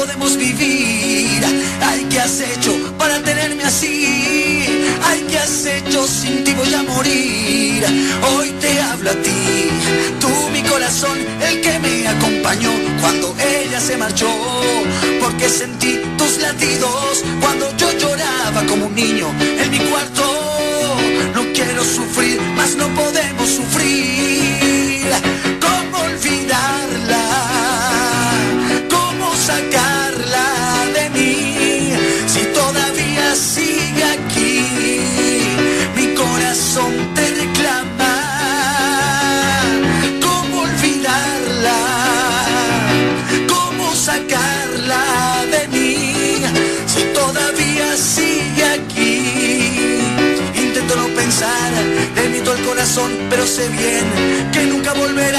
podemos vivir. Ay, ¿qué has hecho para tenerme así? Ay, ¿qué has hecho? Sin ti voy a morir. Hoy te hablo a ti, tú mi corazón, el que me acompañó cuando ella se marchó, porque sentí tus latidos cuando yo lloraba como un niño en mi cuarto. No quiero sufrir, mas no podemos sufrir. ¿Cómo olvidarla? ¿Cómo sacarla de mí? Si todavía sigue aquí, mi corazón te reclama. ¿Cómo olvidarla? ¿Cómo sacarla de mí? Si todavía sigue aquí. Intento no pensar, le miento al corazón, pero sé bien que nunca volveré